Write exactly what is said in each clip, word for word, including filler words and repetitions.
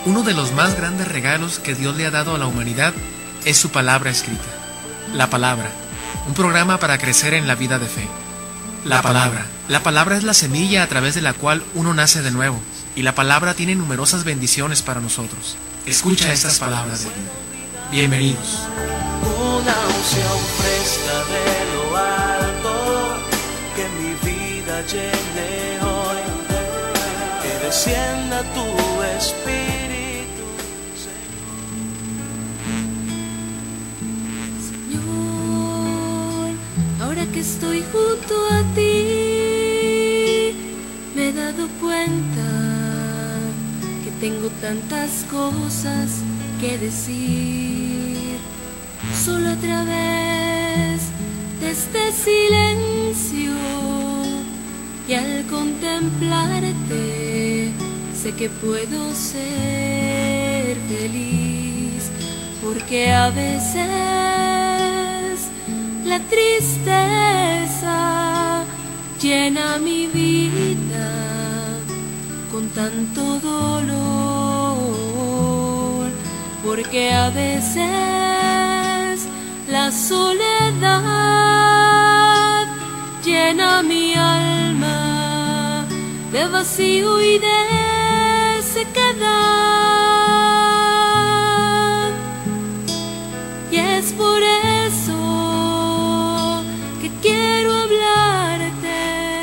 Uno de los más grandes regalos que Dios le ha dado a la humanidad es su palabra escrita. La palabra, un programa para crecer en la vida de fe. La palabra. La palabra es la semilla a través de la cual uno nace de nuevo, y la palabra tiene numerosas bendiciones para nosotros. Escucha estas palabras de vida. Bienvenidos. Una unción fresca de lo alto, que mi vida llene hoy, que descienda tu espíritu, Señor. Ahora que estoy junto a ti, me he dado cuenta que tengo tantas cosas que decir. Solo a través de este silencio y al contemplarte sé que puedo ser feliz, porque a veces la tristeza llena mi vida con tanto dolor, porque a veces la soledad llena mi alma de vacío y de sequedad. Y es por eso que quiero hablarte.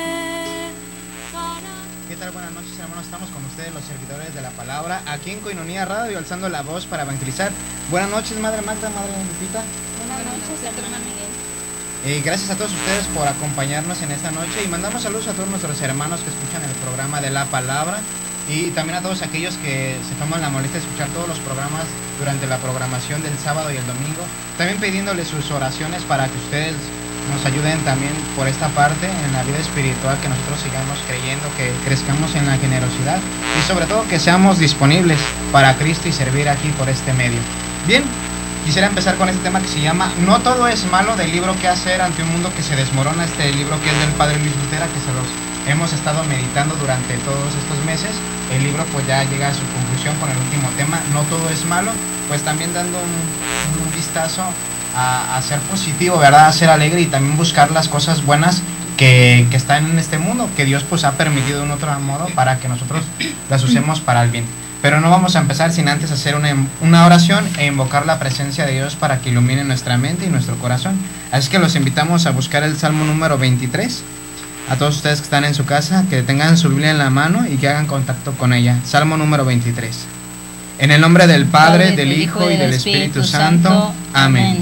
¿Qué tal? Buenas noches, hermanos. Estamos con ustedes, los servidores de la palabra, aquí en Koinonia Radio, alzando la voz para evangelizar. Buenas noches, Madre Magda, Madre Lupita. Buenas noches, hermano Miguel. Eh, gracias a todos ustedes por acompañarnos en esta noche y mandamos saludos a todos nuestros hermanos que escuchan el programa de la palabra y también a todos aquellos que se toman la molestia de escuchar todos los programas durante la programación del sábado y el domingo. También pidiéndoles sus oraciones para que ustedes nos ayuden también por esta parte en la vida espiritual, que nosotros sigamos creyendo, que crezcamos en la generosidad y sobre todo que seamos disponibles para Cristo y servir aquí por este medio. Bien, quisiera empezar con este tema que se llama No todo es malo, del libro ¿Qué hacer ante un mundo que se desmorona? Este libro que es del Padre Luis Lutera, que se los hemos estado meditando durante todos estos meses. El libro pues ya llega a su conclusión con el último tema, No todo es malo, pues también dando un, un vistazo a, a ser positivo, ¿verdad? A ser alegre y también buscar las cosas buenas que, que están en este mundo, que Dios pues ha permitido de un otro modo para que nosotros las usemos para el bien. Pero no vamos a empezar sin antes hacer una, una oración e invocar la presencia de Dios para que ilumine nuestra mente y nuestro corazón. Así que los invitamos a buscar el Salmo número veintitrés. A todos ustedes que están en su casa, que tengan su Biblia en la mano y que hagan contacto con ella. Salmo número veintitrés. En el nombre del Padre, del Hijo y del Espíritu Santo. Amén.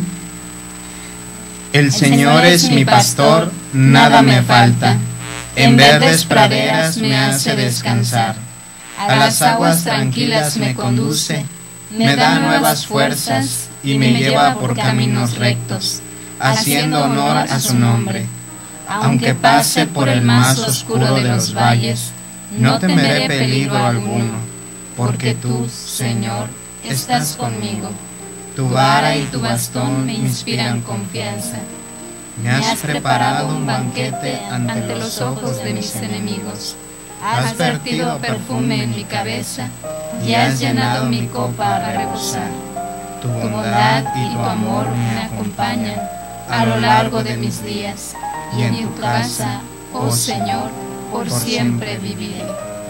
El Señor es mi pastor, nada me falta. En verdes praderas me hace descansar. A las aguas tranquilas me conduce, me da nuevas fuerzas y me lleva por caminos rectos, haciendo honor a su nombre. Aunque pase por el más oscuro de los valles, no temeré peligro alguno, porque tú, Señor, estás conmigo. Tu vara y tu bastón me inspiran confianza. Me has preparado un banquete ante los ojos de mis enemigos. Has vertido perfume en mi cabeza y has llenado mi copa a rebosar. Tu bondad y tu amor me acompañan a lo largo de mis días, y en tu casa, oh Señor, por siempre viviré.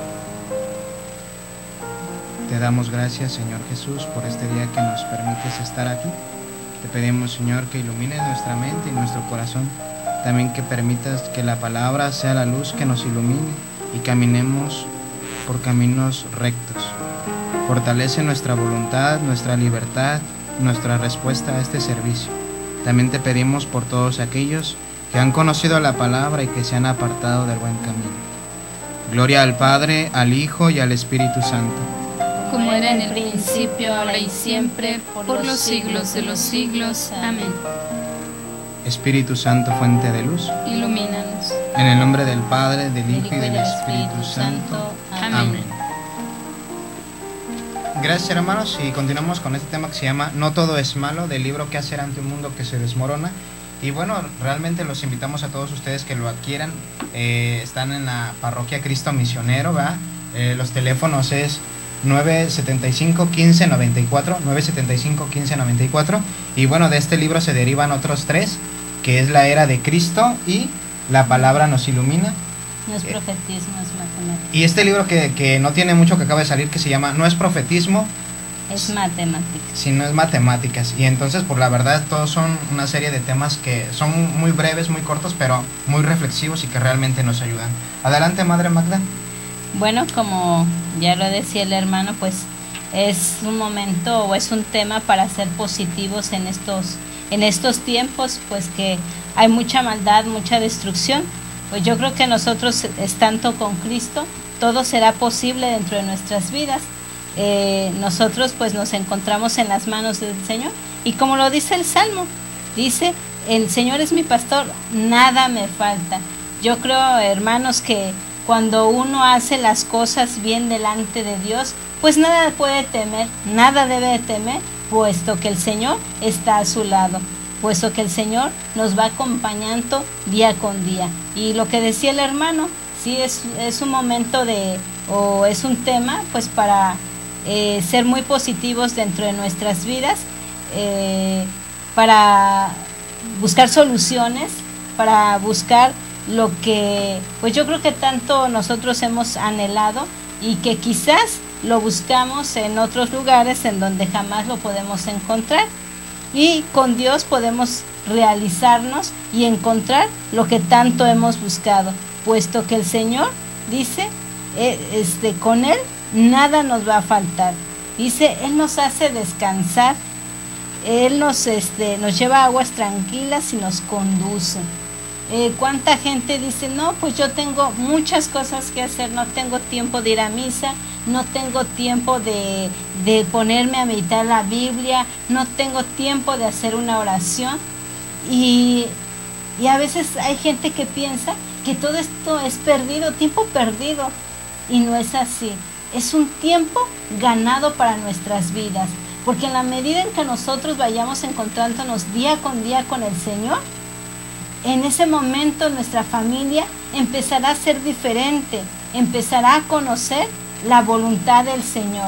Te damos gracias, Señor Jesús, por este día que nos permites estar aquí. Te pedimos, Señor, que ilumines nuestra mente y nuestro corazón. También que permitas que la palabra sea la luz que nos ilumine y caminemos por caminos rectos. Fortalece nuestra voluntad, nuestra libertad, nuestra respuesta a este servicio. También te pedimos por todos aquellos que han conocido la palabra y que se han apartado del buen camino. Gloria al Padre, al Hijo y al Espíritu Santo. Como era en el principio, ahora y siempre, por los siglos de los siglos. Amén. Espíritu Santo, fuente de luz, ilumínanos. En el nombre del Padre, del Hijo y del Espíritu Santo. Amén. Gracias, hermanos, y continuamos con este tema que se llama No todo es malo, del libro ¿Qué hacer ante un mundo que se desmorona? Y bueno, realmente los invitamos a todos ustedes que lo adquieran. Eh, están en la parroquia Cristo Misionero, ¿verdad? Eh, los teléfonos es nueve setenta y cinco, quince noventa y cuatro, nueve setenta y cinco, quince noventa y cuatro. Y bueno, de este libro se derivan otros tres, que es La Era de Cristo y La Palabra nos ilumina. No es profetismo, es matemática. Y este libro que, que no tiene mucho, que acaba de salir, que se llama No es profetismo, es matemáticas. sino es matemáticas. Y entonces, por la verdad, todos son una serie de temas que son muy breves, muy cortos, pero muy reflexivos y que realmente nos ayudan. Adelante, Madre Magda. Bueno, como ya lo decía el hermano, pues es un momento o es un tema para ser positivos en estos, en estos tiempos, pues que hay mucha maldad, mucha destrucción. Pues yo creo que nosotros, estando con Cristo, todo será posible dentro de nuestras vidas. Eh, nosotros pues nos encontramos en las manos del Señor, y como lo dice el Salmo, dice, el Señor es mi pastor, nada me falta. Yo creo, hermanos, que cuando uno hace las cosas bien delante de Dios, pues nada puede temer, nada debe de temer, puesto que el Señor está a su lado, puesto que el Señor nos va acompañando día con día. Y lo que decía el hermano, sí, es, es un momento de, o es un tema, pues para eh, ser muy positivos dentro de nuestras vidas, eh, para buscar soluciones, para buscar lo que, pues yo creo que tanto nosotros hemos anhelado y que quizás lo buscamos en otros lugares en donde jamás lo podemos encontrar. Y con Dios podemos realizarnos y encontrar lo que tanto hemos buscado, puesto que el Señor dice, eh, este, con Él nada nos va a faltar. Dice, Él nos hace descansar, Él nos, este, nos lleva a aguas tranquilas y nos conduce. Eh, ¿Cuánta gente dice, no, pues yo tengo muchas cosas que hacer, no tengo tiempo de ir a misa, no tengo tiempo de, de ponerme a meditar la Biblia, no tengo tiempo de hacer una oración? Y, y a veces hay gente que piensa que todo esto es perdido, tiempo perdido, y no es así. Es un tiempo ganado para nuestras vidas, porque en la medida en que nosotros vayamos encontrándonos día con día con el Señor, en ese momento nuestra familia empezará a ser diferente, empezará a conocer la voluntad del Señor.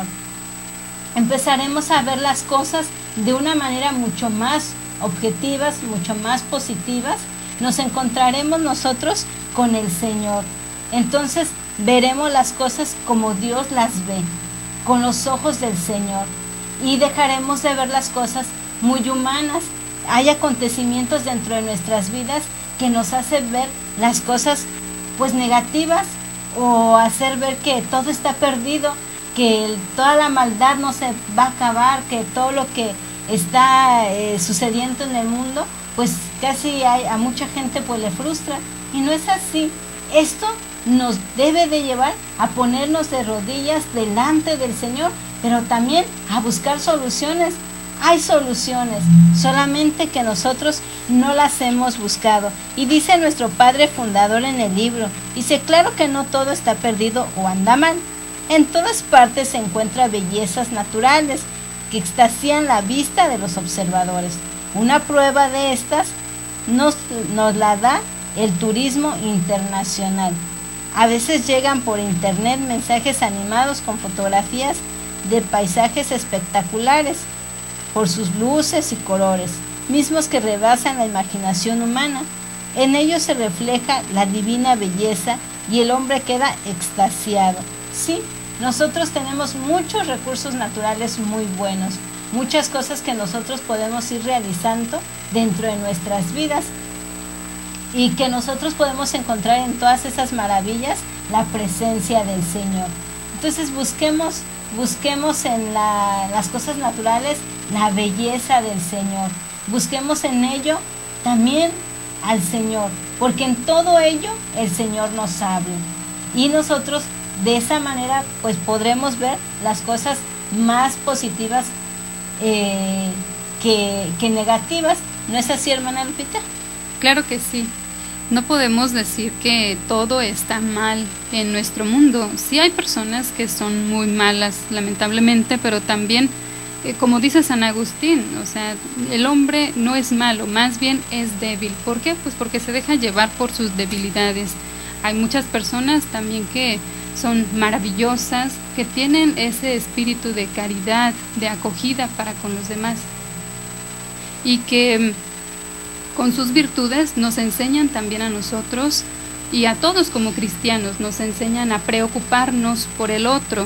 Empezaremos a ver las cosas de una manera mucho más objetivas, mucho más positivas. Nos encontraremos nosotros con el Señor. Entonces veremos las cosas como Dios las ve, con los ojos del Señor, y dejaremos de ver las cosas muy humanas. Hay acontecimientos dentro de nuestras vidas que nos hacen ver las cosas pues negativas, o hacer ver que todo está perdido, que el, toda la maldad no se va a acabar, que todo lo que está eh, sucediendo en el mundo, pues casi hay, a mucha gente pues le frustra, y no es así. Esto nos debe de llevar a ponernos de rodillas delante del Señor, pero también a buscar soluciones. Hay soluciones, solamente que nosotros no las hemos buscado. Y dice nuestro Padre Fundador en el libro, dice, claro que no todo está perdido o anda mal. En todas partes se encuentran bellezas naturales que extasían la vista de los observadores. Una prueba de estas nos, nos la da el turismo internacional. A veces llegan por internet mensajes animados con fotografías de paisajes espectaculares por sus luces y colores, mismos que rebasan la imaginación humana. En ellos se refleja la divina belleza y el hombre queda extasiado. Sí, nosotros tenemos muchos recursos naturales muy buenos, muchas cosas que nosotros podemos ir realizando dentro de nuestras vidas, y que nosotros podemos encontrar en todas esas maravillas la presencia del Señor. Entonces busquemos, busquemos en la, las cosas naturales la belleza del Señor. Busquemos en ello también al Señor, porque en todo ello el Señor nos habla. Y nosotros de esa manera pues podremos ver las cosas más positivas eh, que, que negativas. ¿No es así, hermana Lupita? Claro que sí. No podemos decir que todo está mal en nuestro mundo. Sí hay personas que son muy malas, lamentablemente, pero también, eh, como dice San Agustín, o sea, el hombre no es malo, más bien es débil. ¿Por qué? Pues porque se deja llevar por sus debilidades. hay muchas personas también que son maravillosas, que tienen ese espíritu de caridad, de acogida para con los demás, y que con sus virtudes nos enseñan también a nosotros y a todos como cristianos, nos enseñan a preocuparnos por el otro.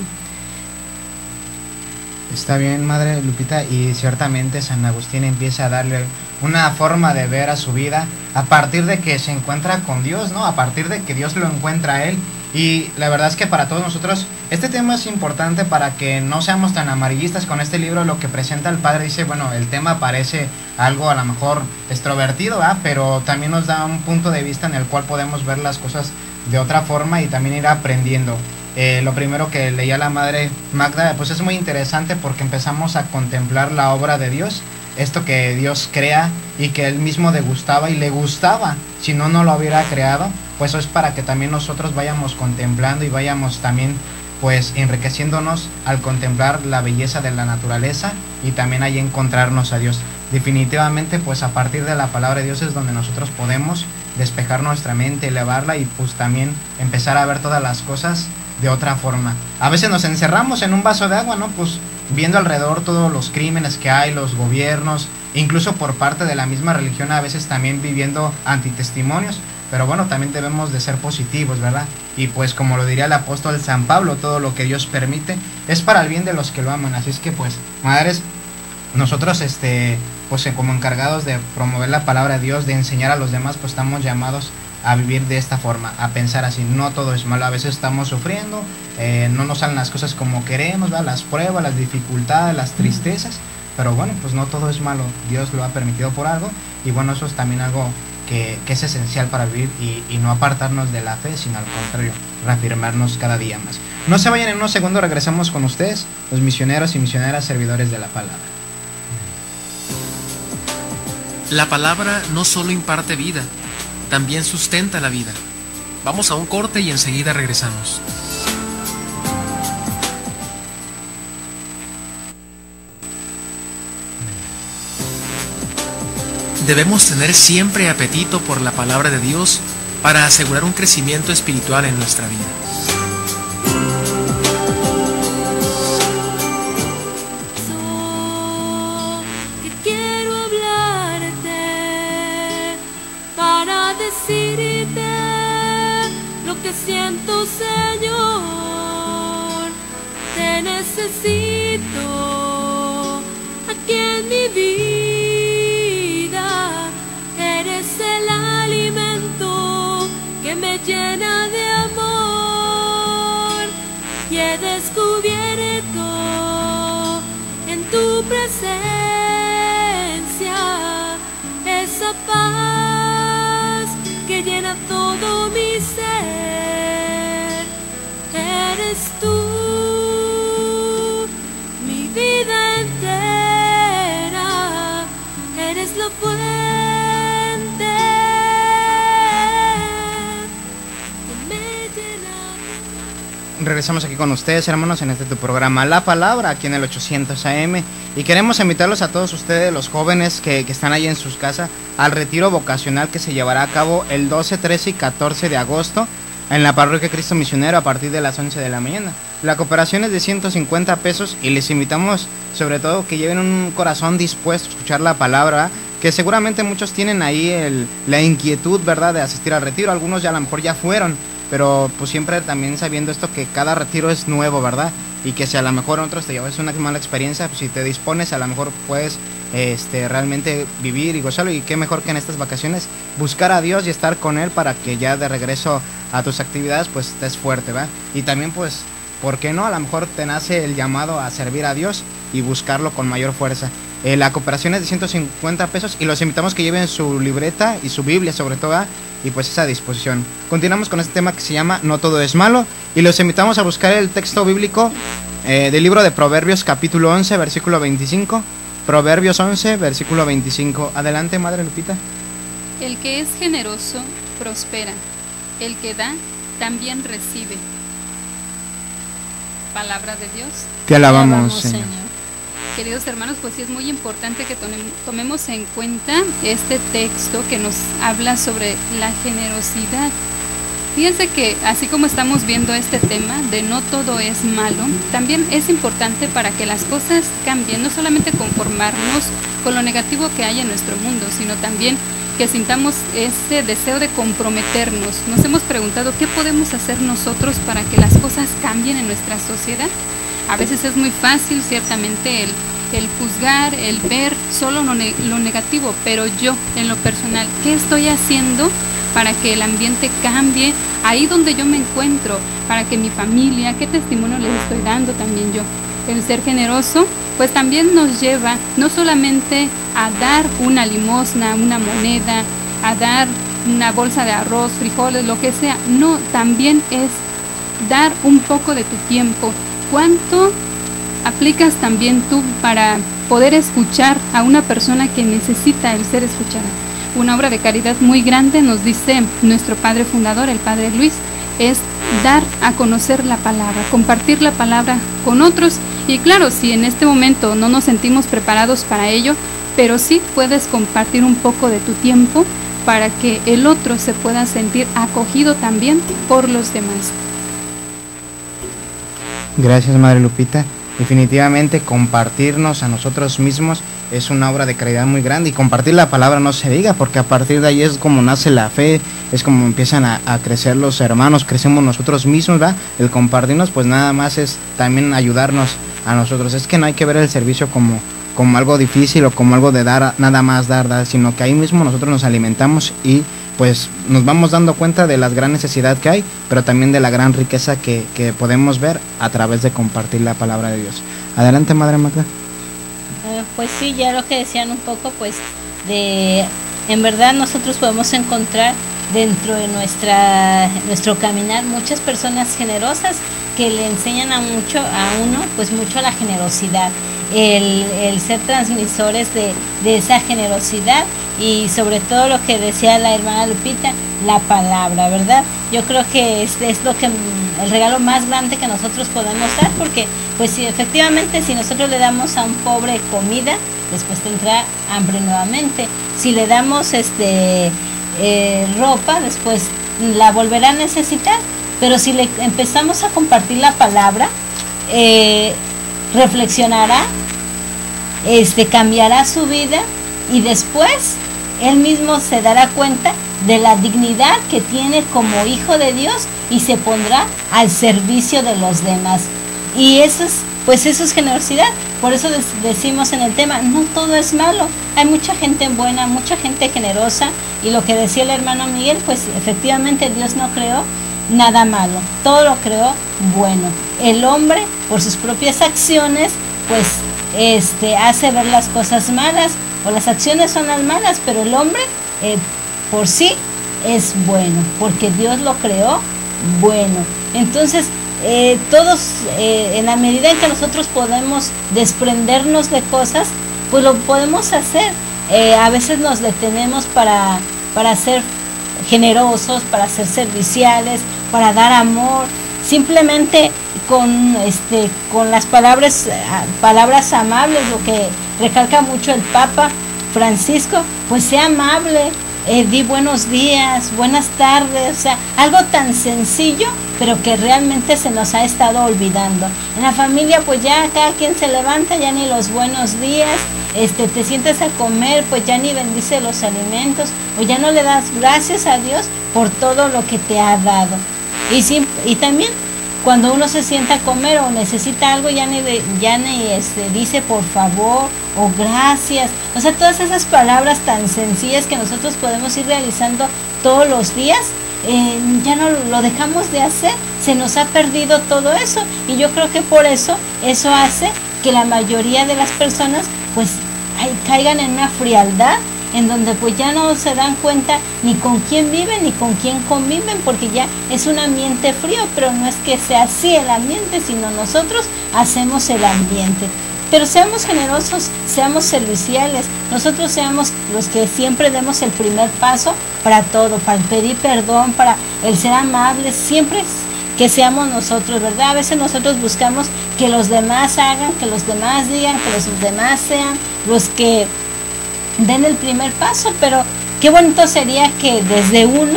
Está bien, Madre Lupita, y ciertamente San Agustín empieza a darle una forma de ver a su vida a partir de que se encuentra con Dios, ¿no? A partir de que Dios lo encuentra a él. Y la verdad es que para todos nosotros este tema es importante para que no seamos tan amarillistas con este libro. Lo que presenta el padre dice, bueno, el tema parece algo a lo mejor extrovertido, ¿verdad? Pero también nos da un punto de vista en el cual podemos ver las cosas de otra forma y también ir aprendiendo. Eh, lo primero que leía la Madre Magda, pues es muy interesante porque empezamos a contemplar la obra de Dios, esto que Dios crea y que Él mismo degustaba y le gustaba, si no, no lo hubiera creado. Pues eso es para que también nosotros vayamos contemplando y vayamos también pues enriqueciéndonos al contemplar la belleza de la naturaleza y también ahí encontrarnos a Dios. Definitivamente pues a partir de la palabra de Dios es donde nosotros podemos despejar nuestra mente, elevarla y pues también empezar a ver todas las cosas de otra forma. A veces nos encerramos en un vaso de agua, ¿no? Pues viendo alrededor todos los crímenes que hay, los gobiernos, incluso por parte de la misma religión, a veces también viviendo antitestimonios. Pero bueno, también debemos de ser positivos, ¿verdad? Y pues como lo diría el apóstol San Pablo, todo lo que Dios permite es para el bien de los que lo aman. Así es que pues, madres, nosotros este pues como encargados de promover la palabra de Dios, de enseñar a los demás, pues estamos llamados a vivir de esta forma, a pensar así. No todo es malo, a veces estamos sufriendo, eh, no nos salen las cosas como queremos, ¿verdad? Las pruebas, las dificultades, las tristezas, pero bueno, pues no todo es malo, Dios lo ha permitido por algo, y bueno, eso es también algo que, que es esencial para vivir y, y no apartarnos de la fe, sino al contrario, reafirmarnos cada día más. No se vayan, en unos segundos regresamos con ustedes, los misioneros y misioneras servidores de la palabra. La palabra no solo imparte vida, también sustenta la vida. Vamos a un corte y enseguida regresamos. Debemos tener siempre apetito por la palabra de Dios para asegurar un crecimiento espiritual en nuestra vida. Decirte lo que siento, Señor, te necesito aquí en mi vida, eres el alimento que me llena de amor y he descubierto en tu presencia esa paz que llena todo mi ser. Eres tú, mi vida entera, eres la fuente que me llena. Regresamos aquí con ustedes, hermanos, en este tu programa La Palabra, aquí en el ochocientos A M, y queremos invitarlos a todos ustedes, los jóvenes que, que están ahí en sus casas, al retiro vocacional que se llevará a cabo el doce, trece y catorce de agosto en la Parroquia Cristo Misionero a partir de las once de la mañana. La cooperación es de ciento cincuenta pesos y les invitamos sobre todo que lleven un corazón dispuesto a escuchar la palabra, que seguramente muchos tienen ahí el, la inquietud, ¿verdad?, de asistir al retiro. Algunos ya a lo mejor ya fueron, pero pues siempre también sabiendo esto que cada retiro es nuevo, ¿verdad? Y que si a lo mejor otros te llevas una mala experiencia, pues si te dispones a lo mejor puedes este, realmente vivir y gozarlo, y qué mejor que en estas vacaciones buscar a Dios y estar con Él para que ya de regreso a tus actividades pues estés fuerte, ¿va? Y también pues, ¿por qué no? A lo mejor te nace el llamado a servir a Dios y buscarlo con mayor fuerza. Eh, la cooperación es de ciento cincuenta pesos y los invitamos que lleven su libreta y su Biblia sobre todo, ¿va? Y pues esa disposición. Continuamos con este tema que se llama No todo es malo, y los invitamos a buscar el texto bíblico eh, del libro de Proverbios capítulo once versículo veinticinco. Proverbios once versículo veinticinco. Adelante, Madre Lupita. El que es generoso prospera, el que da también recibe. Palabra de Dios. Te alabamos, Te alabamos, Señor. Señor. Queridos hermanos, pues sí es muy importante que tomemos en cuenta este texto que nos habla sobre la generosidad. Fíjense que así como estamos viendo este tema de no todo es malo, también es importante para que las cosas cambien, no solamente conformarnos con lo negativo que hay en nuestro mundo, sino también que sintamos ese deseo de comprometernos. Nos hemos preguntado qué podemos hacer nosotros para que las cosas cambien en nuestra sociedad. A veces es muy fácil, ciertamente, el, el juzgar, el ver solo lo, ne lo negativo, pero yo, en lo personal, ¿qué estoy haciendo para que el ambiente cambie ahí donde yo me encuentro? Para que mi familia, ¿qué testimonio les estoy dando también yo? El ser generoso, pues también nos lleva no solamente a dar una limosna, una moneda, a dar una bolsa de arroz, frijoles, lo que sea. No, también es dar un poco de tu tiempo. ¿Cuánto aplicas también tú para poder escuchar a una persona que necesita el ser escuchada? Una obra de caridad muy grande, nos dice nuestro padre fundador, el padre Luis, es dar a conocer la palabra, compartir la palabra con otros. Y claro, si en este momento no nos sentimos preparados para ello, pero sí puedes compartir un poco de tu tiempo para que el otro se pueda sentir acogido también por los demás. Gracias, Madre Lupita. Definitivamente compartirnos a nosotros mismos es una obra de caridad muy grande, y compartir la palabra no se diga, porque a partir de ahí es como nace la fe, es como empiezan a, a crecer los hermanos, crecemos nosotros mismos, ¿verdad? El compartirnos pues nada más es también ayudarnos a nosotros. Es que no hay que ver el servicio como, como algo difícil o como algo de dar, nada más dar, dar, sino que ahí mismo nosotros nos alimentamos y pues nos vamos dando cuenta de la gran necesidad que hay, pero también de la gran riqueza que, que podemos ver a través de compartir la palabra de Dios. Adelante, Madre Magda. Uh, pues sí, ya lo que decían un poco, pues de, en verdad nosotros podemos encontrar dentro de nuestra nuestro caminar muchas personas generosas que le enseñan a mucho a uno, pues mucho la generosidad, el, el ser transmisores de, de esa generosidad. Y sobre todo lo que decía la hermana Lupita, la palabra, ¿verdad? Yo creo que es, es lo que el regalo más grande que nosotros podemos dar, porque pues si efectivamente si nosotros le damos a un pobre comida, después tendrá hambre nuevamente. Si le damos este eh, ropa, después la volverá a necesitar. Pero si le empezamos a compartir la palabra, eh, reflexionará, este cambiará su vida, y después él mismo se dará cuenta de la dignidad que tiene como hijo de Dios y se pondrá al servicio de los demás. Y eso es, pues eso es generosidad. Por eso decimos en el tema, no todo es malo. Hay mucha gente buena, mucha gente generosa, y lo que decía el hermano Miguel, pues efectivamente Dios no creó nada malo, todo lo creó bueno. El hombre, por sus propias acciones, pues este hace ver las cosas malas, o las acciones son las malas, pero el hombre eh, por sí es bueno, porque Dios lo creó bueno. Entonces, eh, todos, eh, en la medida en que nosotros podemos desprendernos de cosas, pues lo podemos hacer. Eh, a veces nos detenemos para, para ser generosos, para ser serviciales, para dar amor, simplemente con, este, con las palabras, palabras amables, lo que recalca mucho el Papa Francisco, pues sea amable, eh, di buenos días, buenas tardes, o sea, algo tan sencillo, pero que realmente se nos ha estado olvidando. En la familia, pues ya cada quien se levanta, ya ni los buenos días, este, te sientes a comer, pues ya ni bendice los alimentos, o ya no le das gracias a Dios por todo lo que te ha dado. Y, sí, y también cuando uno se sienta a comer o necesita algo, ya ni, ya ni este, dice por favor o gracias. O sea, todas esas palabras tan sencillas que nosotros podemos ir realizando todos los días, eh, ya no lo dejamos de hacer, se nos ha perdido todo eso. Y yo creo que por eso, eso hace que la mayoría de las personas pues ay, caigan en una frialdad, en donde pues ya no se dan cuenta ni con quién viven ni con quién conviven, porque ya es un ambiente frío. Pero no es que sea así el ambiente, sino nosotros hacemos el ambiente. Pero seamos generosos, seamos serviciales, nosotros seamos los que siempre demos el primer paso para todo, para pedir perdón, para el ser amables, siempre que seamos nosotros, ¿verdad? A veces nosotros buscamos que los demás hagan, que los demás digan, que los demás sean los que den el primer paso, pero qué bonito sería que desde uno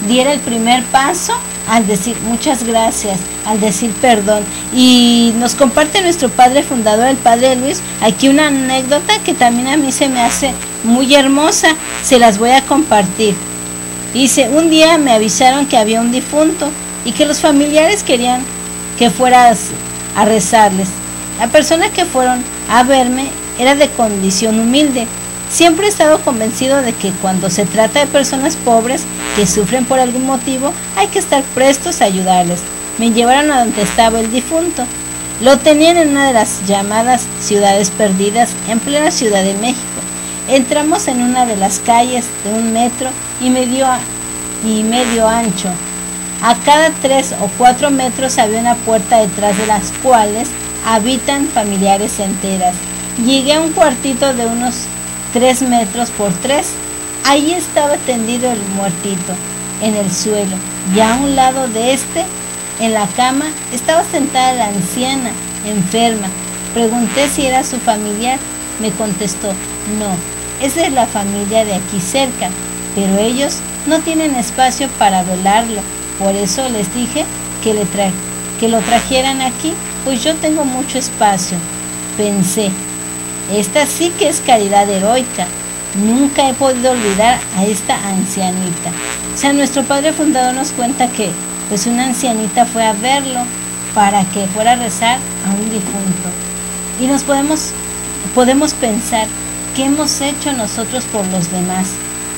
diera el primer paso al decir muchas gracias, al decir perdón. Y nos comparte nuestro padre fundador, el padre Luis, aquí una anécdota que también a mí se me hace muy hermosa, se las voy a compartir. Dice, un día me avisaron que había un difunto y que los familiares querían que fueras a rezarles. La persona que fueron a verme era de condición humilde. Siempre he estado convencido de que cuando se trata de personas pobres que sufren por algún motivo, hay que estar prestos a ayudarles. Me llevaron a donde estaba el difunto. Lo tenían en una de las llamadas ciudades perdidas, en plena Ciudad de México. Entramos en una de las calles de un metro y medio, y medio ancho. A cada tres o cuatro metros había una puerta detrás de las cuales habitan familiares enteras. Llegué a un cuartito de unos tres metros por tres. Ahí estaba tendido el muertito en el suelo, y a un lado de este, en la cama, estaba sentada la anciana, enferma. Pregunté si era su familiar. Me contestó, no, es de la familia de aquí cerca, pero ellos no tienen espacio para velarlo. Por eso les dije que, le tra que lo trajeran aquí, pues yo tengo mucho espacio. Pensé, esta sí que es caridad heroica. Nunca he podido olvidar a esta ancianita. O sea, nuestro padre fundador nos cuenta que pues una ancianita fue a verlo para que fuera a rezar a un difunto. Y nos podemos, podemos pensar, ¿qué hemos hecho nosotros por los demás?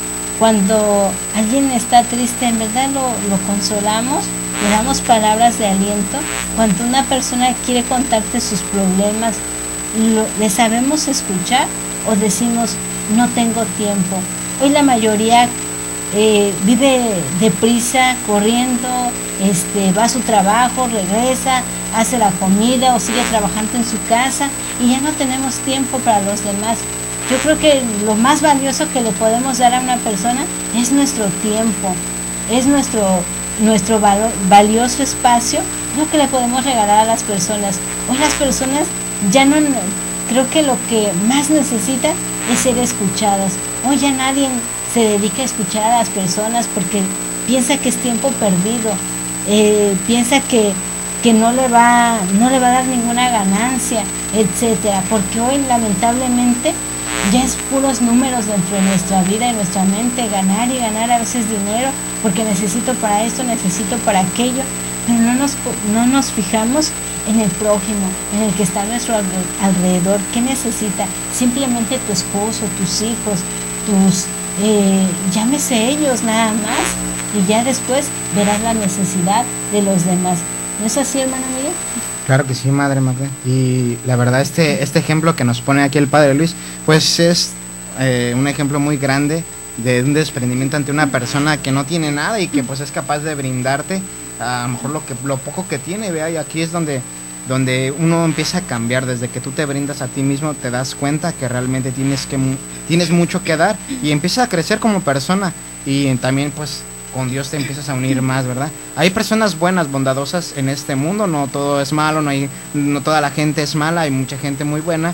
Cuando alguien está triste, en verdad lo, lo consolamos, le damos palabras de aliento. Cuando una persona quiere contarte sus problemas, lo, ¿le sabemos escuchar o decimos, no tengo tiempo? Hoy la mayoría eh, vive deprisa, corriendo, este, va a su trabajo, regresa, hace la comida o sigue trabajando en su casa y ya no tenemos tiempo para los demás. Yo creo que lo más valioso que le podemos dar a una persona es nuestro tiempo, es nuestro, nuestro valor, valioso espacio, lo que le podemos regalar a las personas. Hoy las personas ya no, creo que lo que más necesitan es ser escuchadas. Hoy ya nadie se dedica a escuchar a las personas porque piensa que es tiempo perdido, eh, piensa que, que no le va, no le va a dar ninguna ganancia, etcétera. Porque hoy lamentablemente ya es puros números dentro de nuestra vida y nuestra mente, ganar y ganar a veces dinero, porque necesito para esto, necesito para aquello, pero no nos, no nos fijamos en el prójimo, en el que está a nuestro alrededor. ¿Qué necesita? Simplemente tu esposo, tus hijos, tus, eh, llámese ellos nada más, y ya después verás la necesidad de los demás. ¿No es así, hermana Miguel? Claro que sí, madre Magda. Y la verdad, este, este ejemplo que nos pone aquí el padre Luis, pues es eh, un ejemplo muy grande de un desprendimiento ante una persona que no tiene nada y que pues es capaz de brindarte a lo mejor lo, que, lo poco que tiene, vea, y aquí es donde, donde uno empieza a cambiar. Desde que tú te brindas a ti mismo, te das cuenta que realmente tienes, que, tienes mucho que dar y empiezas a crecer como persona, y también pues con Dios te empiezas a unir más, ¿verdad? Hay personas buenas, bondadosas en este mundo, no todo es malo, no, hay, no toda la gente es mala, hay mucha gente muy buena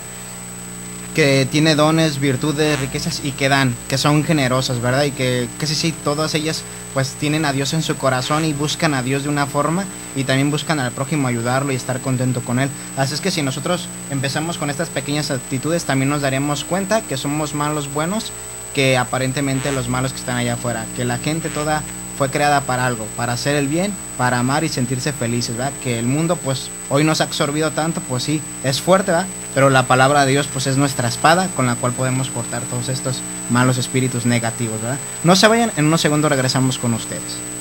que tiene dones, virtudes, riquezas y que dan, que son generosas, ¿verdad? Y que, que sí, sí, todas ellas pues tienen a Dios en su corazón y buscan a Dios de una forma, y también buscan al prójimo ayudarlo y estar contento con él. Así es que si nosotros empezamos con estas pequeñas actitudes, también nos daremos cuenta que somos malos buenos, que aparentemente los malos que están allá afuera, que la gente toda fue creada para algo, para hacer el bien, para amar y sentirse felices, ¿verdad? Que el mundo pues hoy nos ha absorbido tanto, pues sí, es fuerte, ¿verdad? Pero la palabra de Dios pues es nuestra espada con la cual podemos cortar todos estos malos espíritus negativos, ¿verdad? No se vayan, en unos segundos regresamos con ustedes.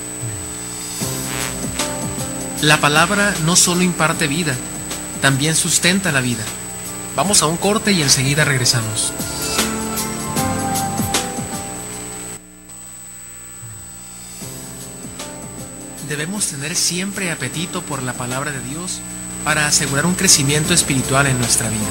La palabra no solo imparte vida, también sustenta la vida. Vamos a un corte y enseguida regresamos. Debemos tener siempre apetito por la palabra de Dios para asegurar un crecimiento espiritual en nuestra vida.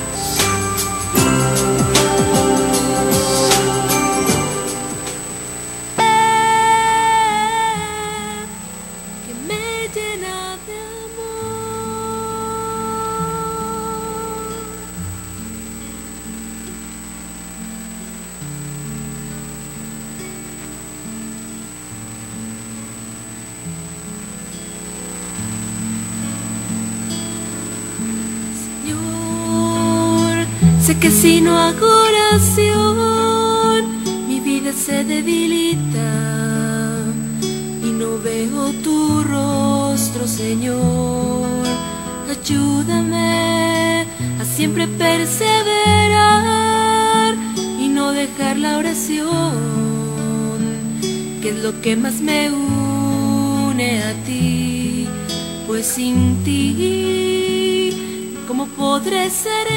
Que me llena de amor. Sé que si no hago oración, mi vida se debilita y no veo tu rostro, Señor. Ayúdame a siempre perseverar y no dejar la oración, que es lo que más me une a ti, pues sin ti, ¿cómo podré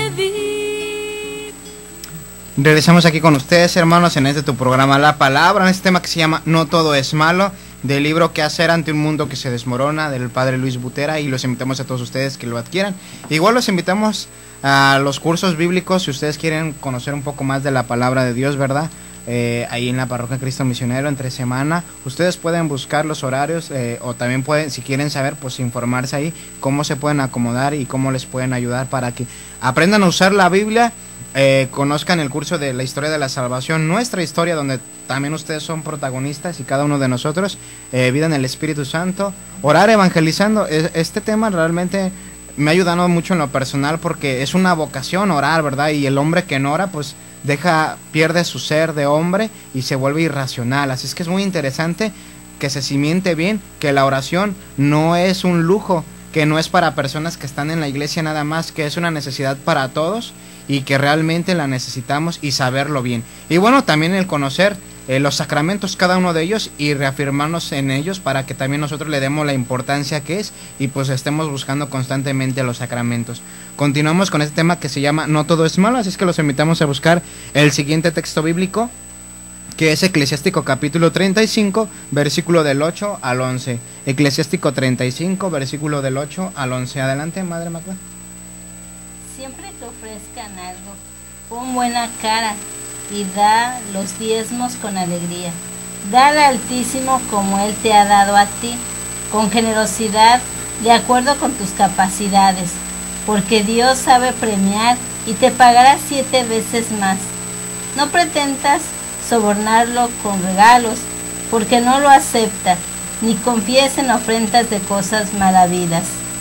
servir? Regresamos aquí con ustedes, hermanos, en este tu programa La Palabra, en este tema que se llama No Todo Es Malo, del libro ¿Qué hacer ante un mundo que se desmorona?, del padre Luis Butera, y los invitamos a todos ustedes que lo adquieran. Igual los invitamos a los cursos bíblicos, si ustedes quieren conocer un poco más de la palabra de Dios, ¿verdad? Eh, ahí en la Parroquia Cristo Misionero, entre semana, ustedes pueden buscar los horarios, eh, o también pueden, si quieren saber, pues informarse ahí, cómo se pueden acomodar y cómo les pueden ayudar para que aprendan a usar la Biblia. Eh, conozcan el curso de la historia de la salvación, nuestra historia, donde también ustedes son protagonistas y cada uno de nosotros, eh, vida en el Espíritu Santo, orar evangelizando. Este tema realmente me ha ayudado mucho en lo personal, porque es una vocación orar, ¿verdad? Y el hombre que no ora, pues deja, pierde su ser de hombre y se vuelve irracional. Así es que es muy interesante que se cimiente bien que la oración no es un lujo, que no es para personas que están en la iglesia nada más, que es una necesidad para todos y que realmente la necesitamos, y saberlo bien. Y bueno, también el conocer eh, los sacramentos, cada uno de ellos, y reafirmarnos en ellos para que también nosotros le demos la importancia que es, y pues estemos buscando constantemente los sacramentos. Continuamos con este tema que se llama No Todo Es Malo, así es que los invitamos a buscar el siguiente texto bíblico, que es Eclesiástico capítulo treinta y cinco, versículo del ocho al once. Eclesiástico treinta y cinco, versículo del ocho al once. Adelante, Madre Magda. Siempre te ofrezcan algo, pon buena cara y da los diezmos con alegría. Da al Altísimo como Él te ha dado a ti, con generosidad, de acuerdo con tus capacidades, porque Dios sabe premiar y te pagará siete veces más. No pretendas sobornarlo con regalos, porque no lo acepta, ni confíes en ofrendas de cosas mal habidas.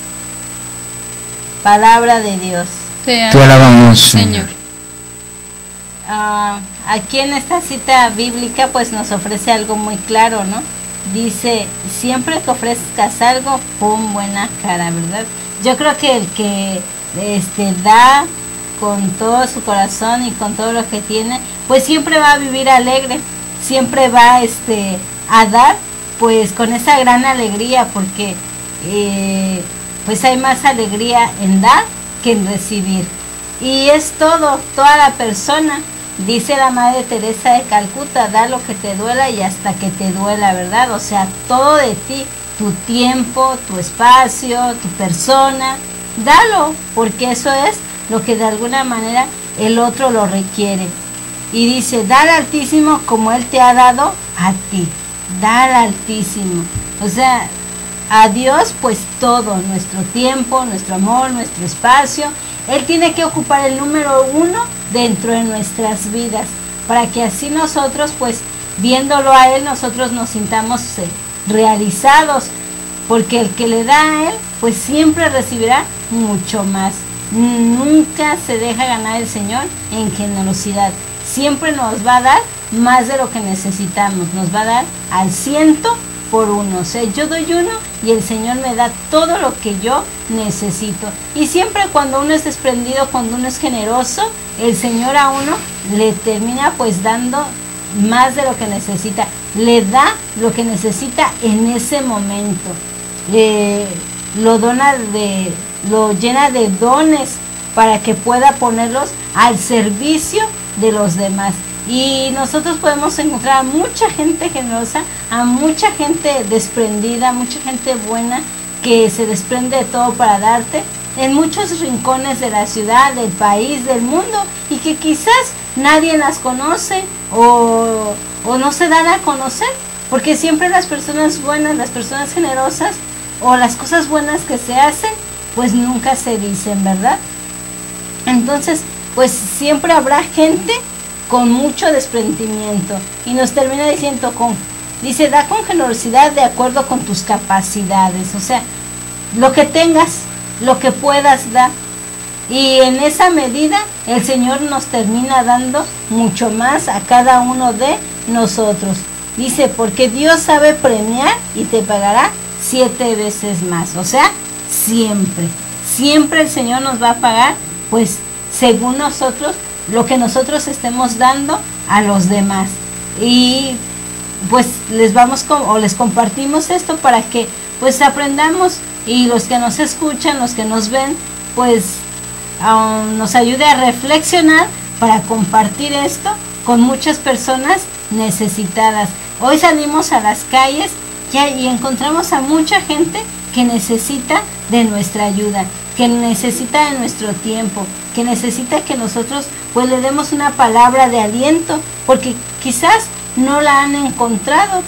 Palabra de Dios. Te alabamos, Señor. Uh, aquí en esta cita bíblica pues nos ofrece algo muy claro, ¿no? Dice, siempre que ofrezcas algo, pon buena cara, ¿verdad? Yo creo que el que este, da con todo su corazón y con todo lo que tiene, pues siempre va a vivir alegre, siempre va este, a dar pues con esa gran alegría, porque eh, pues hay más alegría en dar que en recibir. Y es todo, toda la persona, dice la Madre Teresa de Calcuta, da lo que te duela y hasta que te duela, ¿verdad? O sea, todo de ti, tu tiempo, tu espacio, tu persona, dalo, porque eso es lo que de alguna manera el otro lo requiere. Y dice, da al Altísimo como Él te ha dado a ti, da al Altísimo. O sea, a Dios pues todo, nuestro tiempo, nuestro amor, nuestro espacio. Él tiene que ocupar el número uno dentro de nuestras vidas, para que así nosotros pues viéndolo a Él, nosotros nos sintamos eh, realizados, porque el que le da a Él pues siempre recibirá mucho más. Nunca se deja ganar el Señor en generosidad, siempre nos va a dar más de lo que necesitamos, nos va a dar al ciento por uno. O sea, yo doy uno y el Señor me da todo lo que yo necesito. Y siempre cuando uno es desprendido, cuando uno es generoso, el Señor a uno le termina pues dando más de lo que necesita, le da lo que necesita en ese momento, le, lo dona de, lo llena de dones para que pueda ponerlos al servicio de los demás. Y nosotros podemos encontrar a mucha gente generosa, a mucha gente desprendida, mucha gente buena que se desprende de todo para darte en muchos rincones de la ciudad, del país, del mundo, y que quizás nadie las conoce o, o no se dan a conocer, porque siempre las personas buenas, las personas generosas o las cosas buenas que se hacen, pues nunca se dicen, ¿verdad? Entonces, pues siempre habrá gente con mucho desprendimiento, y nos termina diciendo con, dice, da con generosidad de acuerdo con tus capacidades. O sea, lo que tengas, lo que puedas dar, y en esa medida el Señor nos termina dando mucho más a cada uno de nosotros. Dice, porque Dios sabe premiar y te pagará siete veces más. O sea, siempre, siempre el Señor nos va a pagar, pues, según nosotros, lo que nosotros estemos dando a los demás. Y pues les vamos con, o les compartimos esto para que pues aprendamos, y los que nos escuchan, los que nos ven, pues um, nos ayude a reflexionar para compartir esto con muchas personas necesitadas. Hoy salimos a las calles ya, y encontramos a mucha gente que necesita de nuestra ayuda, que necesita de nuestro tiempo, que necesita que nosotros pues le demos una palabra de aliento, porque quizás no la han encontrado,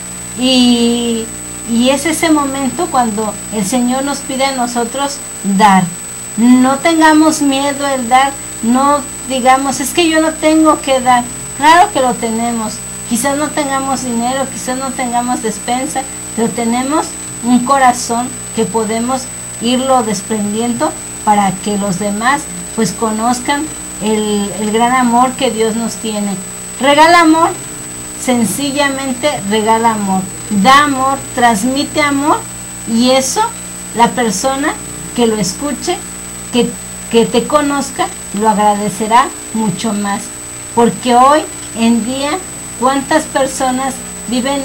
y, y es ese momento cuando el Señor nos pide a nosotros dar. No tengamos miedo al dar, no digamos, es que yo no tengo que dar. Claro que lo tenemos, quizás no tengamos dinero, quizás no tengamos despensa, pero tenemos un corazón que podemos irlo desprendiendo para que los demás pues conozcan el, el gran amor que Dios nos tiene. Regala amor, sencillamente regala amor, da amor, transmite amor, y eso la persona que lo escuche, que, que te conozca, lo agradecerá mucho más, porque hoy en día cuántas personas viven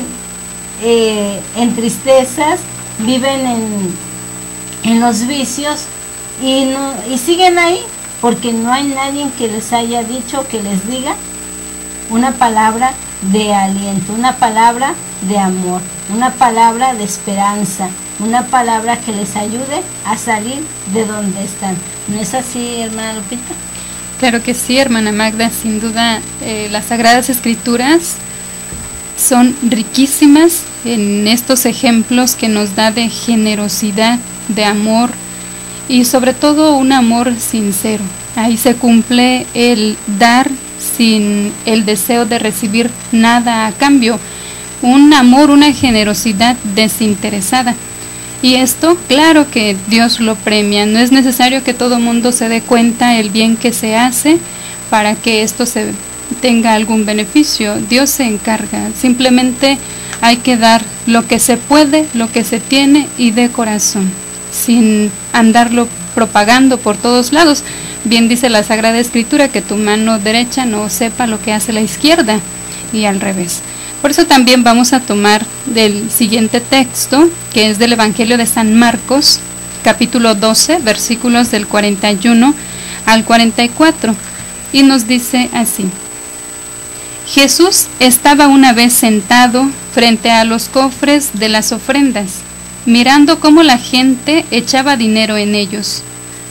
eh, en tristezas, viven en, en los vicios, y, no, y siguen ahí porque no hay nadie que les haya dicho, que les diga una palabra de aliento, una palabra de amor, una palabra de esperanza, una palabra que les ayude a salir de donde están. ¿No es así, hermana Lupita? Claro que sí, hermana Magda, sin duda eh, las Sagradas Escrituras son riquísimas en estos ejemplos que nos da de generosidad, de amor, y sobre todo un amor sincero. Ahí se cumple el dar sin el deseo de recibir nada a cambio, un amor, una generosidad desinteresada. Y esto, claro que Dios lo premia. No es necesario que todo mundo se dé cuenta el bien que se hace para que esto se tenga algún beneficio. Dios se encarga. Simplemente hay que dar lo que se puede, lo que se tiene, y de corazón, sin andarlo propagando por todos lados. Bien dice la Sagrada Escritura que tu mano derecha no sepa lo que hace la izquierda, y al revés. Por eso también vamos a tomar del siguiente texto, que es del Evangelio de San Marcos, capítulo doce, versículos del cuarenta y uno al cuarenta y cuatro, y nos dice así: Jesús estaba una vez sentado frente a los cofres de las ofrendas, mirando cómo la gente echaba dinero en ellos.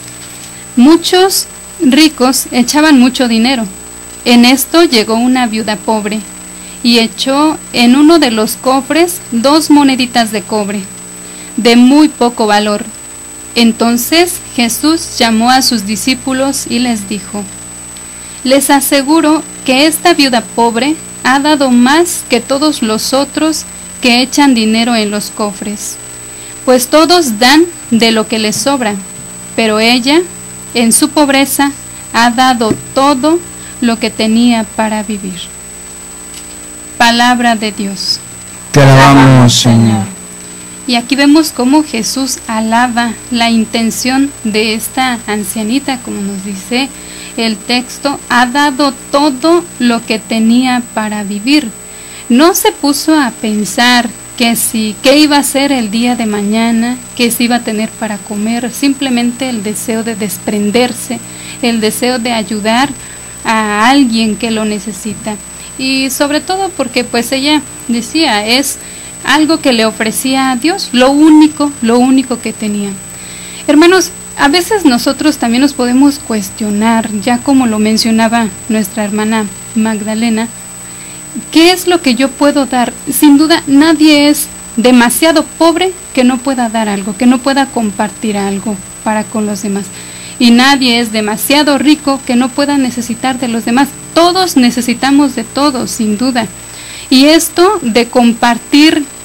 Muchos ricos echaban mucho dinero. En esto llegó una viuda pobre y echó en uno de los cofres dos moneditas de cobre, de muy poco valor. Entonces Jesús llamó a sus discípulos y les dijo: les aseguro que esta viuda pobre ha dado más que todos los otros que echan dinero en los cofres, pues todos dan de lo que les sobra, pero ella, en su pobreza, ha dado todo lo que tenía para vivir. Palabra de Dios. Te alabamos, Señor. Y aquí vemos cómo Jesús alaba la intención de esta ancianita, como nos dice el texto: ha dado todo lo que tenía para vivir. No se puso a pensar que si, qué iba a hacer el día de mañana, qué se iba a tener para comer. Simplemente el deseo de desprenderse, el deseo de ayudar a alguien que lo necesita. Y sobre todo porque pues ella decía, es algo que le ofrecía a Dios, lo único, lo único que tenía. Hermanos, a veces nosotros también nos podemos cuestionar, ya como lo mencionaba nuestra hermana Magdalena, ¿qué es lo que yo puedo dar? Sin duda, nadie es demasiado pobre que no pueda dar algo, que no pueda compartir algo para con los demás. Y nadie es demasiado rico que no pueda necesitar de los demás. Todos necesitamos de todos, sin duda. Y esto de compartir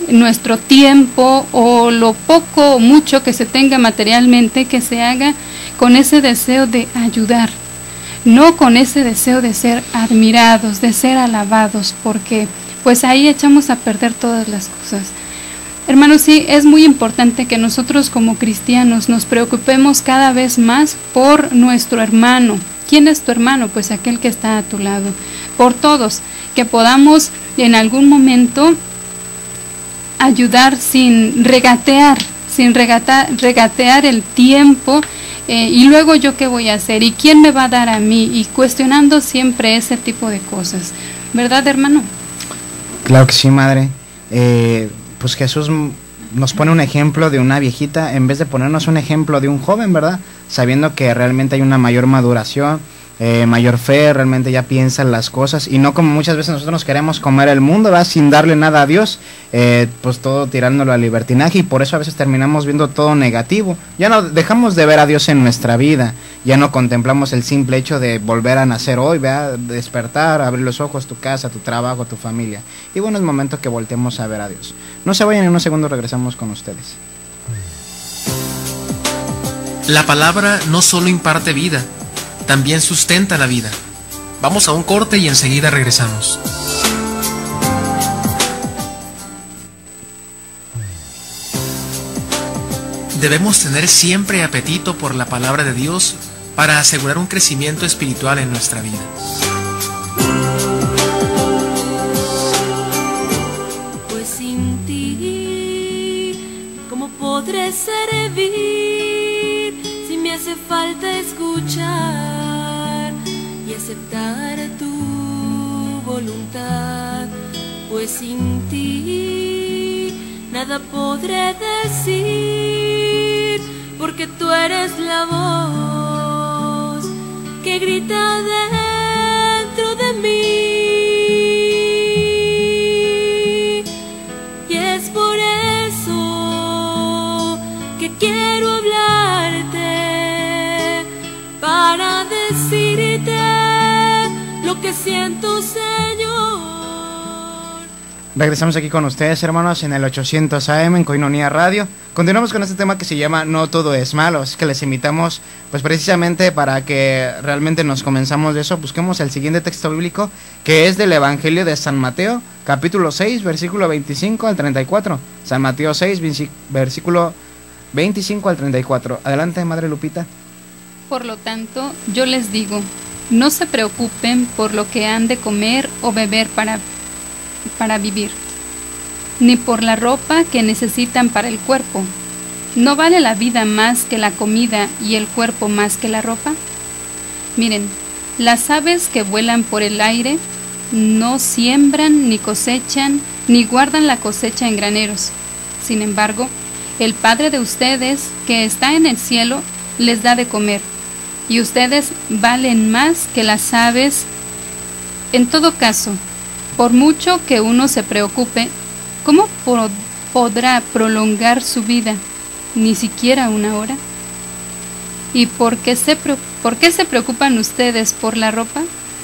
nuestro tiempo o lo poco o mucho que se tenga materialmente, que se haga con ese deseo de ayudar, no con ese deseo de ser admirados, de ser alabados, porque pues ahí echamos a perder todas las cosas. Hermanos, sí, es muy importante que nosotros como cristianos nos preocupemos cada vez más por nuestro hermano. ¿Quién es tu hermano? Pues aquel que está a tu lado. Por todos, que podamos en algún momento ayudar sin regatear, sin regata, regatear el tiempo, eh, y luego yo qué voy a hacer, y quién me va a dar a mí, y cuestionando siempre ese tipo de cosas. ¿Verdad, hermano? Claro que sí, madre. Eh... Pues Jesús nos pone un ejemplo de una viejita en vez de ponernos un ejemplo de un joven, ¿verdad? Sabiendo que realmente hay una mayor maduración, eh, mayor fe, realmente ya piensan las cosas y no como muchas veces nosotros nos queremos comer el mundo, ¿verdad? Sin darle nada a Dios, eh, pues todo tirándolo al libertinaje, y por eso a veces terminamos viendo todo negativo. Ya no dejamos de ver a Dios en nuestra vida, ya no contemplamos el simple hecho de volver a nacer hoy, ¿verdad? Despertar, abrir los ojos, tu casa, tu trabajo, tu familia. Y bueno, es momento que volteemos a ver a Dios. No se vayan, en unos segundos regresamos con ustedes. La palabra no solo imparte vida, también sustenta la vida. Vamos a un corte y enseguida regresamos. Debemos tener siempre apetito por la palabra de Dios para asegurar un crecimiento espiritual en nuestra vida. Pues sin ti, ¿cómo podré servir si me hace falta escuchar y aceptar tu voluntad? Pues sin ti nada podré decir, porque tú eres la voz que grita dentro de mí. Y es por eso que quiero hablarte, para decirte lo que siento, Señor. Regresamos aquí con ustedes, hermanos, en el ochocientos A M en Koinonia Radio. Continuamos con este tema que se llama No todo es malo. Es que les invitamos, pues precisamente para que realmente nos comenzamos de eso, busquemos el siguiente texto bíblico, que es del Evangelio de San Mateo, capítulo seis, versículo veinticinco al treinta y cuatro. San Mateo seis, versículo veinticinco al treinta y cuatro. Adelante, Madre Lupita. Por lo tanto, yo les digo, no se preocupen por lo que han de comer o beber para para vivir, ni por la ropa que necesitan para el cuerpo. ¿No vale la vida más que la comida y el cuerpo más que la ropa? Miren, las aves que vuelan por el aire no siembran, ni cosechan, ni guardan la cosecha en graneros. Sin embargo, el Padre de ustedes, que está en el cielo, les da de comer, y ustedes valen más que las aves. En todo caso, por mucho que uno se preocupe, ¿cómo po- podrá prolongar su vida? Ni siquiera una hora. ¿Y por qué, se pre- por qué se preocupan ustedes por la ropa?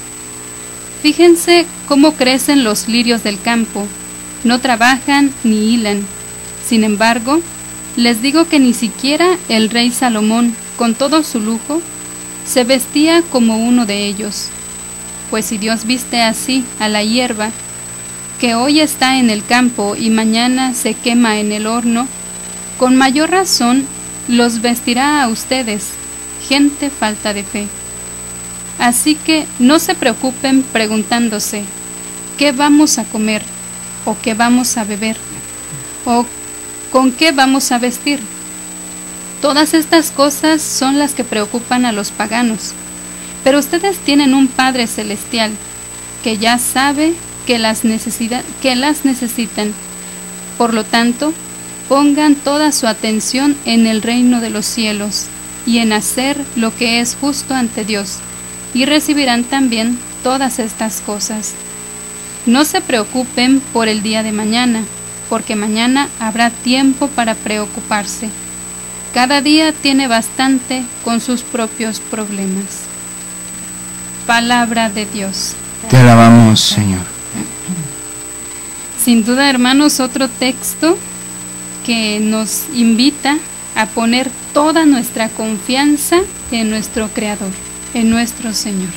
Fíjense cómo crecen los lirios del campo. No trabajan ni hilan. Sin embargo, les digo que ni siquiera el rey Salomón, con todo su lujo, se vestía como uno de ellos. Pues si Dios viste así a la hierba, que hoy está en el campo y mañana se quema en el horno, con mayor razón los vestirá a ustedes, gente falta de fe. Así que no se preocupen preguntándose, ¿qué vamos a comer? ¿O qué vamos a beber? ¿O con qué vamos a vestir? Todas estas cosas son las que preocupan a los paganos. Pero ustedes tienen un Padre Celestial que ya sabe que las, necesita, que las necesitan. Por lo tanto, pongan toda su atención en el reino de los cielos y en hacer lo que es justo ante Dios, y recibirán también todas estas cosas. No se preocupen por el día de mañana, porque mañana habrá tiempo para preocuparse. Cada día tiene bastante con sus propios problemas. Palabra de Dios. Te alabamos, Señor. Sin duda, hermanos, otro texto que nos invita a poner toda nuestra confianza en nuestro Creador, en nuestro Señor.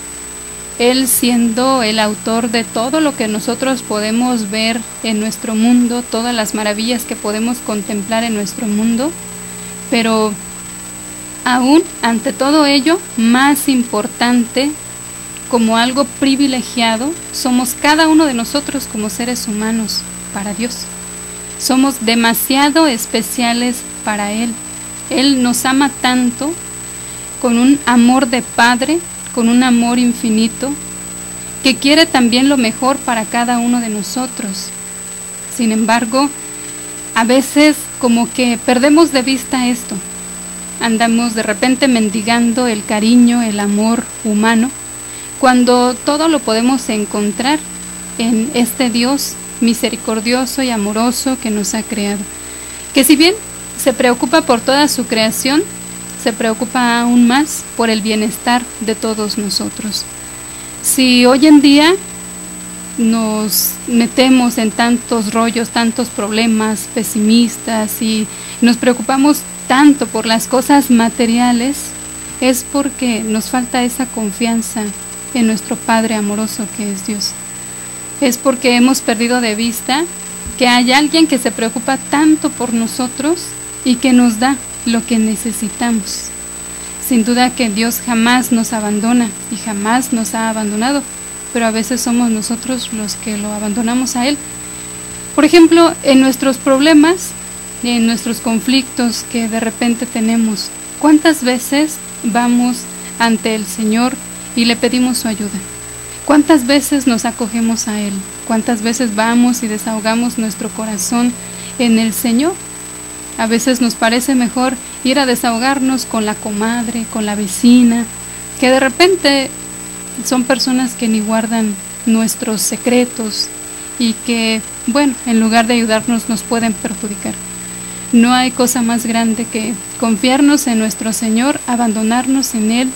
Él siendo el autor de todo lo que nosotros podemos ver en nuestro mundo, todas las maravillas que podemos contemplar en nuestro mundo, pero aún ante todo ello, más importante, como algo privilegiado, somos cada uno de nosotros como seres humanos para Dios. Somos demasiado especiales para Él. Él nos ama tanto, con un amor de Padre, con un amor infinito, que quiere también lo mejor para cada uno de nosotros. Sin embargo, a veces como que perdemos de vista esto. Andamos de repente mendigando el cariño, el amor humano, cuando todo lo podemos encontrar en este Dios misericordioso y amoroso que nos ha creado, que si bien se preocupa por toda su creación, se preocupa aún más por el bienestar de todos nosotros. Si hoy en día nos metemos en tantos rollos, tantos problemas pesimistas y nos preocupamos tanto por las cosas materiales, es porque nos falta esa confianza en nuestro Padre amoroso que es Dios. Es porque hemos perdido de vista que hay alguien que se preocupa tanto por nosotros y que nos da lo que necesitamos. Sin duda que Dios jamás nos abandona y jamás nos ha abandonado, pero a veces somos nosotros los que lo abandonamos a Él. Por ejemplo, en nuestros problemas, en nuestros conflictos que de repente tenemos, ¿cuántas veces vamos ante el Señor y le pedimos su ayuda? ¿Cuántas veces nos acogemos a Él? ¿Cuántas veces vamos y desahogamos nuestro corazón en el Señor? A veces nos parece mejor ir a desahogarnos con la comadre, con la vecina, que de repente son personas que ni guardan nuestros secretos y que, bueno, en lugar de ayudarnos nos pueden perjudicar. No hay cosa más grande que confiarnos en nuestro Señor, abandonarnos en Él,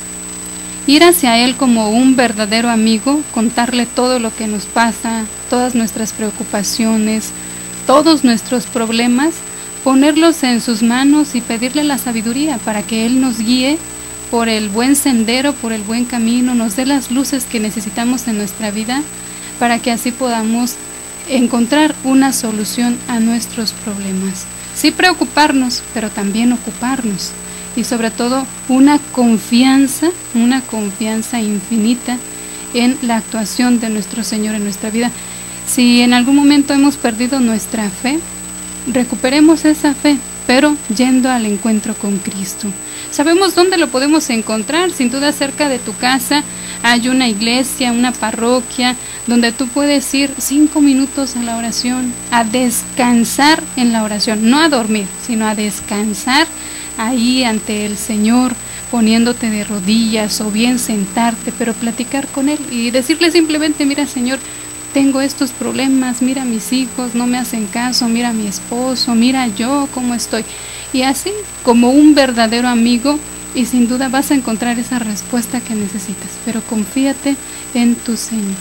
ir hacia Él como un verdadero amigo, contarle todo lo que nos pasa, todas nuestras preocupaciones, todos nuestros problemas, ponerlos en sus manos y pedirle la sabiduría para que Él nos guíe por el buen sendero, por el buen camino, nos dé las luces que necesitamos en nuestra vida para que así podamos encontrar una solución a nuestros problemas. Sí preocuparnos, pero también ocuparnos. Y sobre todo una confianza, una confianza infinita en la actuación de nuestro Señor en nuestra vida. Si en algún momento hemos perdido nuestra fe, recuperemos esa fe, pero yendo al encuentro con Cristo. Sabemos dónde lo podemos encontrar, sin duda cerca de tu casa hay una iglesia, una parroquia, donde tú puedes ir cinco minutos a la oración, a descansar en la oración, no a dormir, sino a descansar ahí ante el Señor, poniéndote de rodillas o bien sentarte, pero platicar con Él y decirle simplemente, mira Señor, tengo estos problemas, mira mis hijos, no me hacen caso, mira mi esposo, mira yo cómo estoy. Y así, como un verdadero amigo, y sin duda vas a encontrar esa respuesta que necesitas, pero confíate en tu Señor.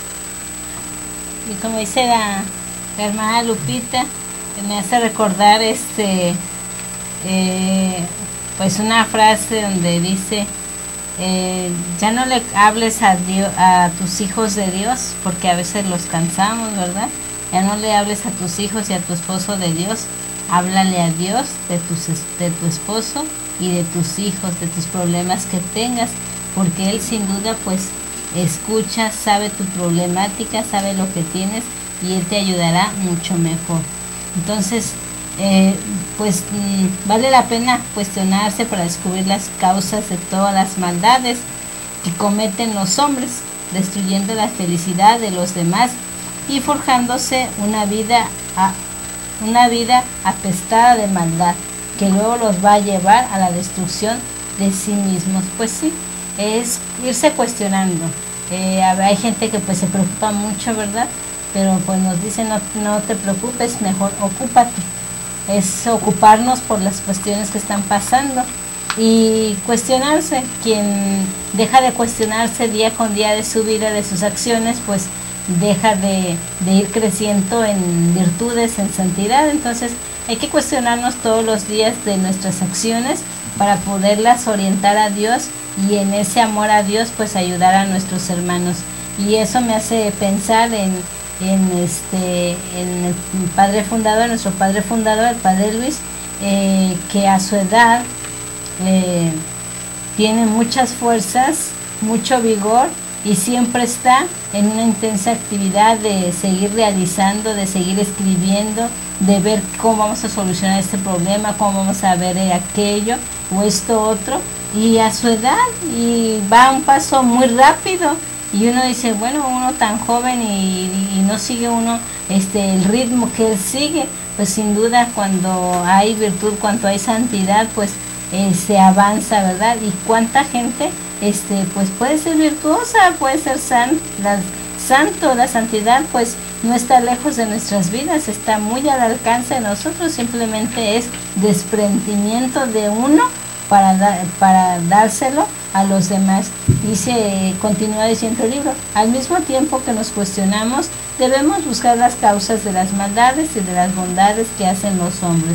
Y como dice la, la hermana Lupita, que me hace recordar este eh, pues una frase donde dice, Eh, ya no le hables a Dios, a tus hijos de Dios, porque a veces los cansamos, ¿verdad? Ya no le hables a tus hijos y a tu esposo de Dios, háblale a Dios de, tus, de tu esposo y de tus hijos, de tus problemas que tengas, porque Él sin duda pues escucha, sabe tu problemática, sabe lo que tienes y Él te ayudará mucho mejor. Entonces, Eh, pues mmm, vale la pena cuestionarse para descubrir las causas de todas las maldades que cometen los hombres, destruyendo la felicidad de los demás y forjándose una vida a, una vida apestada de maldad que luego los va a llevar a la destrucción de sí mismos. Pues sí, es irse cuestionando. Eh, hay gente que pues se preocupa mucho, ¿verdad? Pero pues nos dicen no, no te preocupes, mejor ocúpate. Es ocuparnos por las cuestiones que están pasando y cuestionarse. Quien deja de cuestionarse día con día de su vida, de sus acciones, pues deja de, de ir creciendo en virtudes, en santidad. Entonces hay que cuestionarnos todos los días de nuestras acciones para poderlas orientar a Dios, y en ese amor a Dios pues ayudar a nuestros hermanos. Y eso me hace pensar en, en, este, en el padre fundador, nuestro padre fundador, el padre Luis, eh, que a su edad eh, tiene muchas fuerzas, mucho vigor, y siempre está en una intensa actividad de seguir realizando, de seguir escribiendo, de ver cómo vamos a solucionar este problema, cómo vamos a ver aquello o esto otro, y a su edad, y va a un paso muy rápido, y uno dice, bueno, uno tan joven y, y no sigue uno este el ritmo que él sigue. Pues sin duda, cuando hay virtud, cuando hay santidad, pues eh, se avanza, ¿verdad? Y cuánta gente este pues puede ser virtuosa, puede ser san, la, santo, la santidad pues no está lejos de nuestras vidas, está muy al alcance de nosotros, simplemente es desprendimiento de uno para, da, para dárselo a los demás. Dice, continúa diciendo el libro, al mismo tiempo que nos cuestionamos, debemos buscar las causas de las maldades y de las bondades que hacen los hombres.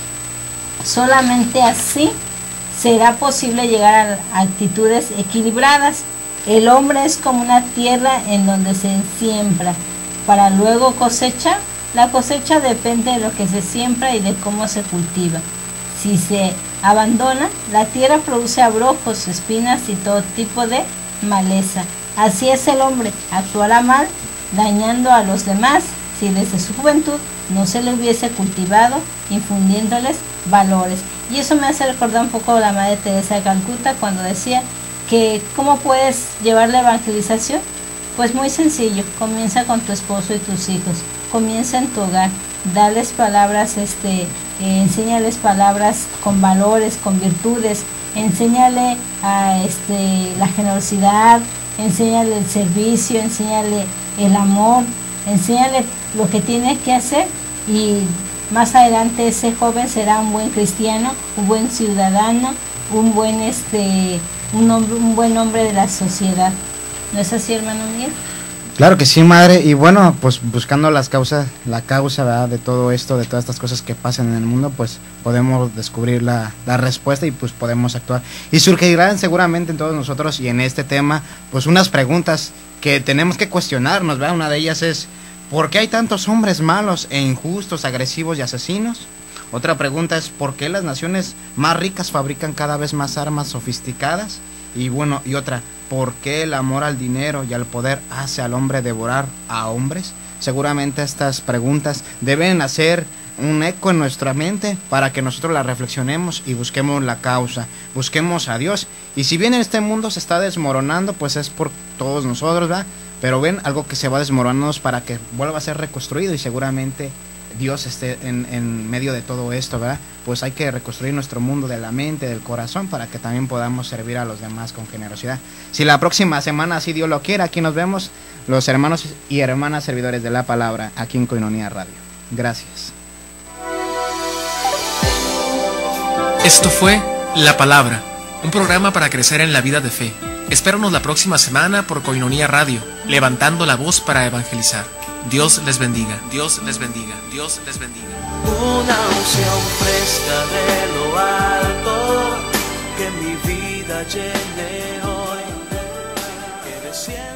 Solamente así será posible llegar a actitudes equilibradas. El hombre es como una tierra en donde se siembra para luego cosechar. La cosecha depende de lo que se siembra y de cómo se cultiva. Si se abandona, la tierra produce abrojos, espinas y todo tipo de maleza. Así es el hombre, actuará mal, dañando a los demás, si desde su juventud no se le hubiese cultivado, infundiéndoles valores. Y eso me hace recordar un poco a la Madre Teresa de Calcuta, cuando decía que ¿cómo puedes llevar la evangelización? Pues muy sencillo, comienza con tu esposo y tus hijos, comienza en tu hogar, dales palabras, este, eh, enséñales palabras con valores, con virtudes, enséñale a este, la generosidad, enséñale el servicio, enséñale el amor, enséñale lo que tiene que hacer, y más adelante ese joven será un buen cristiano, un buen ciudadano, un buen este, un, hombre, un buen hombre de la sociedad. ¿No es así, hermano Miguel? Claro que sí, madre, y bueno, pues buscando las causas, la causa, ¿verdad?, de todo esto, de todas estas cosas que pasan en el mundo, pues podemos descubrir la, la respuesta y pues podemos actuar. Y surgirán seguramente en todos nosotros y en este tema, pues unas preguntas que tenemos que cuestionarnos, ¿verdad? Una de ellas es, ¿por qué hay tantos hombres malos e injustos, agresivos y asesinos? Otra pregunta es, ¿por qué las naciones más ricas fabrican cada vez más armas sofisticadas? Y bueno, y otra, ¿por qué el amor al dinero y al poder hace al hombre devorar a hombres? Seguramente estas preguntas deben hacer un eco en nuestra mente para que nosotros las reflexionemos y busquemos la causa, busquemos a Dios. Y si bien en este mundo se está desmoronando, pues es por todos nosotros, ¿verdad? Pero ven, algo que se va desmoronando para que vuelva a ser reconstruido, y seguramente Dios esté en, en medio de todo esto, ¿verdad? Pues hay que reconstruir nuestro mundo de la mente, del corazón, para que también podamos servir a los demás con generosidad. Si la próxima semana, si Dios lo quiere, aquí nos vemos, los hermanos y hermanas servidores de la palabra, aquí en Koinonia Radio. Gracias. Esto fue La Palabra, un programa para crecer en la vida de fe. Espéranos la próxima semana por Koinonia Radio, levantando la voz para evangelizar. Dios les bendiga, Dios les bendiga, Dios les bendiga. Una unción fresca de lo alto, que mi vida llene hoy, que descienda.